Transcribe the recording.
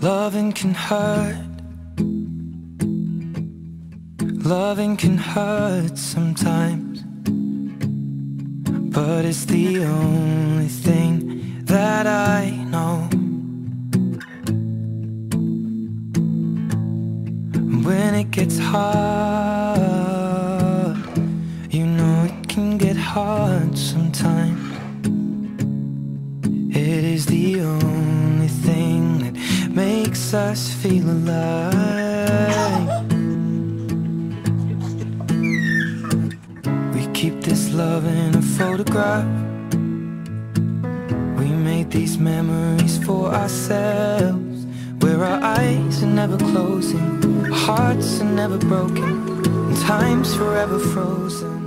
Loving can hurt. Loving can hurt sometimes, but it's the only thing that I know. When it gets hard, you know it can get hard sometimes. It is the only thing that makes us feel alive. We keep this love in a photograph. We made these memories for ourselves, where our eyes are never closing, our hearts are never broken, and time's forever frozen.